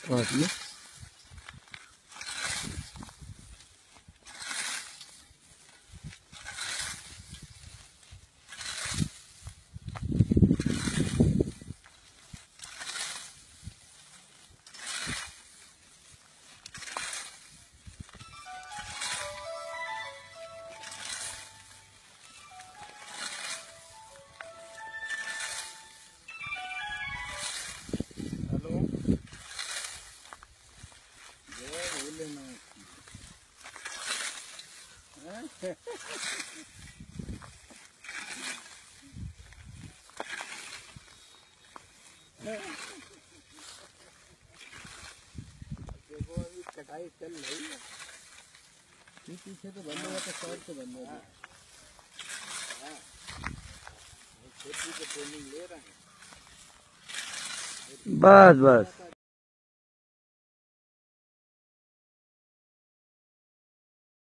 Hello. देखो अभी कटाई चल रही है, पीछे तो बंद हुआ, तो साइड से बंद हुआ। खेती की ट्रेनिंग ले रहे हैं। बस बस।